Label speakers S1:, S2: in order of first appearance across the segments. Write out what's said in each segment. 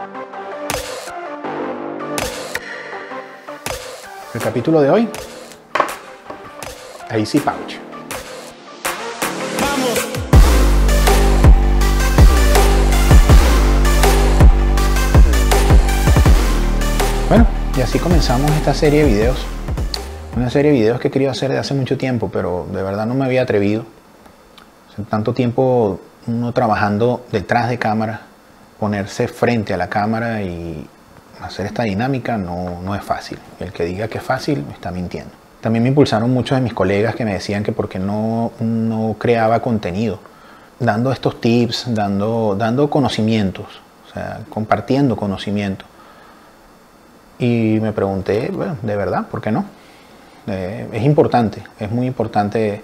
S1: El capítulo de hoy, AC Pouch. Bueno, y así comenzamos esta serie de videos. Una serie de videos que he querido hacer desde hace mucho tiempo, pero de verdad no me había atrevido. Hace tanto tiempo uno trabajando detrás de cámara, ponerse frente a la cámara y hacer esta dinámica no es fácil. El que diga que es fácil me está mintiendo. También me impulsaron muchos de mis colegas que me decían que porque no creaba contenido, dando estos tips, dando conocimientos, o sea, compartiendo conocimiento. Y me pregunté, bueno, de verdad, ¿por qué no? Es importante, es muy importante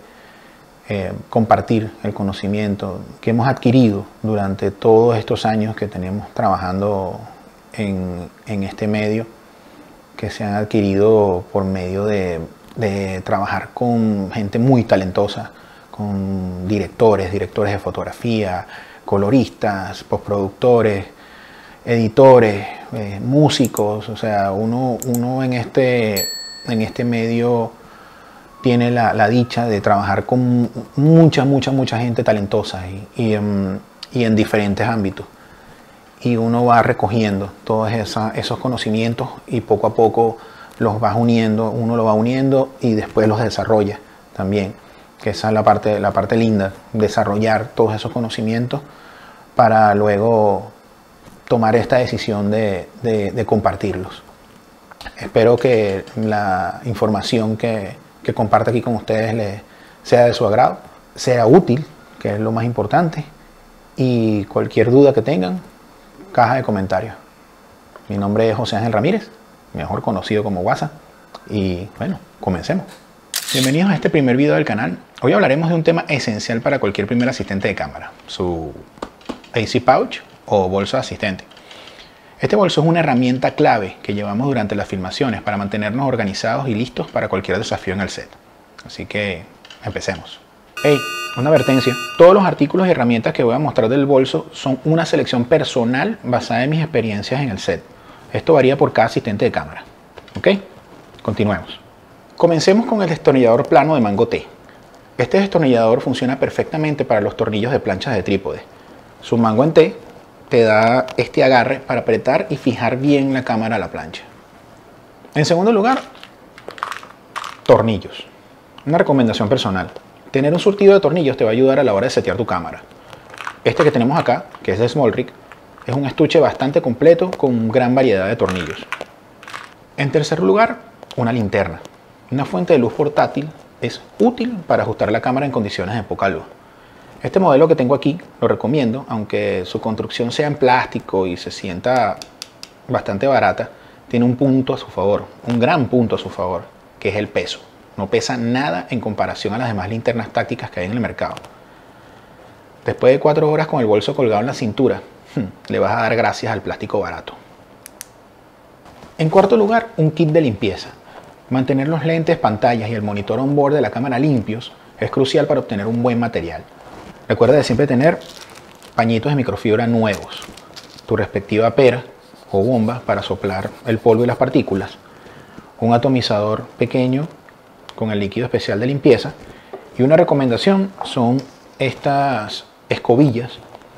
S1: compartir el conocimiento que hemos adquirido durante todos estos años que tenemos trabajando en este medio, que se han adquirido por medio de trabajar con gente muy talentosa, con directores de fotografía, coloristas, postproductores, editores, músicos. O sea, uno en este medio tiene la dicha de trabajar con mucha gente talentosa y en diferentes ámbitos. Y uno va recogiendo todos esos conocimientos y poco a poco los vas uniendo, uno lo va uniendo y después los desarrolla también. Que esa es la parte linda, desarrollar todos esos conocimientos para luego tomar esta decisión de compartirlos. Espero que la información que comparto aquí con ustedes sea de su agrado, sea útil, que es lo más importante, y cualquier duda que tengan, caja de comentarios. Mi nombre es José Ángel Ramírez, mejor conocido como WhatsApp, y bueno, comencemos. Bienvenidos a este primer video del canal. Hoy hablaremos de un tema esencial para cualquier primer asistente de cámara, su AC Pouch o bolso de asistente. Este bolso es una herramienta clave que llevamos durante las filmaciones para mantenernos organizados y listos para cualquier desafío en el set. Así que empecemos. Hey, una advertencia. Todos los artículos y herramientas que voy a mostrar del bolso son una selección personal basada en mis experiencias en el set. Esto varía por cada asistente de cámara. ¿Ok? Continuemos. Comencemos con el destornillador plano de mango T. Este destornillador funciona perfectamente para los tornillos de planchas de trípode. Su mango en T te da este agarre para apretar y fijar bien la cámara a la plancha. En segundo lugar, tornillos. Una recomendación personal. Tener un surtido de tornillos te va a ayudar a la hora de setear tu cámara. Este que tenemos acá, que es de SmallRig, es un estuche bastante completo con gran variedad de tornillos. En tercer lugar, una linterna. Una fuente de luz portátil es útil para ajustar la cámara en condiciones de poca luz. Este modelo que tengo aquí lo recomiendo, aunque su construcción sea en plástico y se sienta bastante barata, tiene un punto a su favor, un gran punto a su favor, que es el peso. No pesa nada en comparación a las demás linternas tácticas que hay en el mercado. Después de 4 horas con el bolso colgado en la cintura, le vas a dar gracias al plástico barato. En cuarto lugar, un kit de limpieza. Mantener los lentes, pantallas y el monitor on-board de la cámara limpios es crucial para obtener un buen material. Recuerda de siempre tener pañitos de microfibra nuevos, tu respectiva pera o bomba para soplar el polvo y las partículas, un atomizador pequeño con el líquido especial de limpieza, y una recomendación son estas escobillas,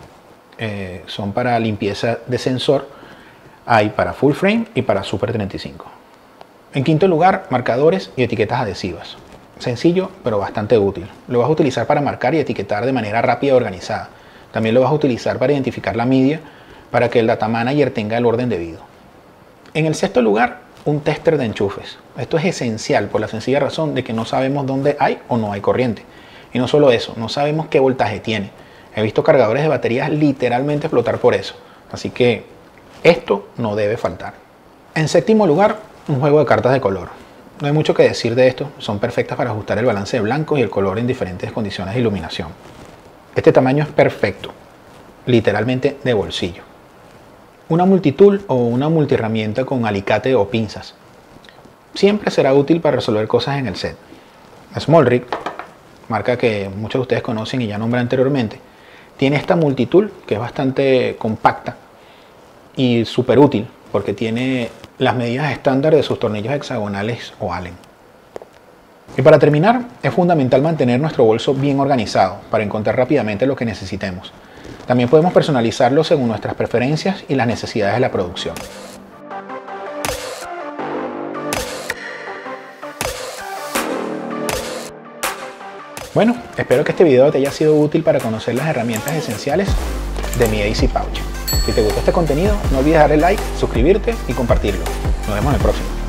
S1: son para limpieza de sensor, hay para full frame y para Super 35. En quinto lugar, marcadores y etiquetas adhesivas. Sencillo, pero bastante útil. Lo vas a utilizar para marcar y etiquetar de manera rápida y organizada. También lo vas a utilizar para identificar la media, para que el data manager tenga el orden debido. En el sexto lugar, un tester de enchufes. Esto es esencial por la sencilla razón de que no sabemos dónde hay o no hay corriente. Y no solo eso, no sabemos qué voltaje tiene. He visto cargadores de baterías literalmente explotar por eso. Así que esto no debe faltar. En séptimo lugar, un juego de cartas de color. No hay mucho que decir de esto, son perfectas para ajustar el balance de blanco y el color en diferentes condiciones de iluminación. Este tamaño es perfecto, literalmente de bolsillo. Una multitool o una multiherramienta con alicate o pinzas. Siempre será útil para resolver cosas en el set. SmallRig, marca que muchos de ustedes conocen y ya nombré anteriormente, tiene esta multitool que es bastante compacta y súper útil porque tiene las medidas estándar de sus tornillos hexagonales o Allen. Y para terminar, es fundamental mantener nuestro bolso bien organizado para encontrar rápidamente lo que necesitemos. También podemos personalizarlo según nuestras preferencias y las necesidades de la producción. Bueno, espero que este video te haya sido útil para conocer las herramientas esenciales de mi Easy Pouch. Si te gustó este contenido, no olvides darle like, suscribirte y compartirlo. Nos vemos en el próximo.